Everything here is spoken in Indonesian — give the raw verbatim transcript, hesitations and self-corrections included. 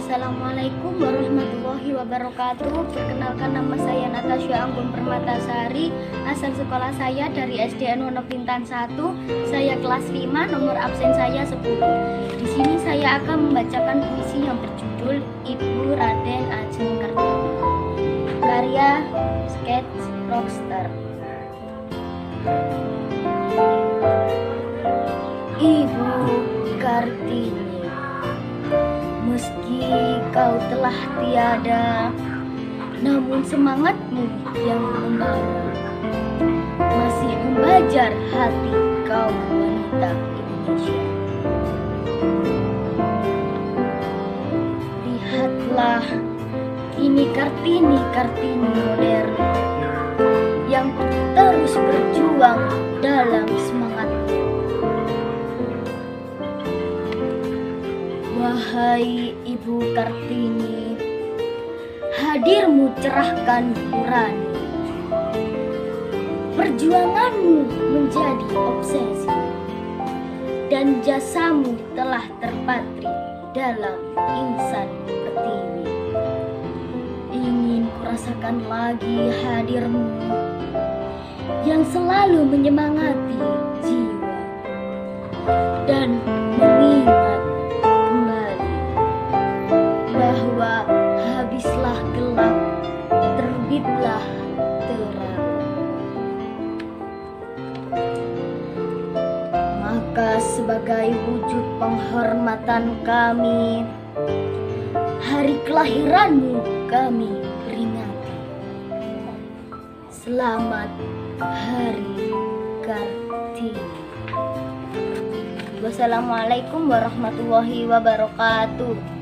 Assalamualaikum warahmatullahi wabarakatuh. Perkenalkan, nama saya Natasha Anggun Permatasari. Asal sekolah saya dari S D N Wono Bintan satu. Saya kelas lima, nomor absen saya sepuluh. Di sini saya akan membacakan puisi yang berjudul Ibu Raden Ajeng Kartini, karya Sketch Rockstar. Ibu Kartini, meski kau telah tiada, namun semangatmu yang membara masih membajar hati kaum wanita Indonesia. Lihatlah, kini Kartini Kartini modern yang terus berjuang dalam semangatnya. Wahai Ibu Kartini, hadirmu cerahkan nurani. Perjuanganmu menjadi obsesi, dan jasamu telah terpatri dalam insan Pertiwi. Ingin kurasakan lagi hadirmu yang selalu menyemangati jiwa dan mengingat bahwa habislah gelap, terbitlah terang. Maka sebagai wujud penghormatan kami, hari kelahiranmu kami peringati. Selamat Hari Kartini. Wassalamualaikum warahmatullahi wabarakatuh.